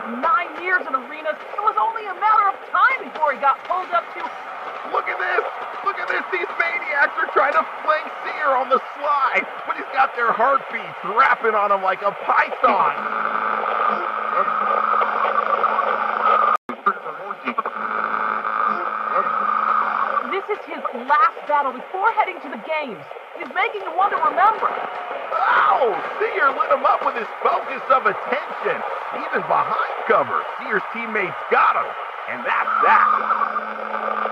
9 years in arenas, it was only a matter of time before he got pulled up to... Look at this! Look at this! These maniacs are trying to flank SEER on the slide, but he's got their heartbeats rapping on him like a python. This is his last battle before heading to the games. He's making you want to remember. Ow! SEER lit him up with his focus of attention. Even behind cover, SEER's teammates got him. And that's that.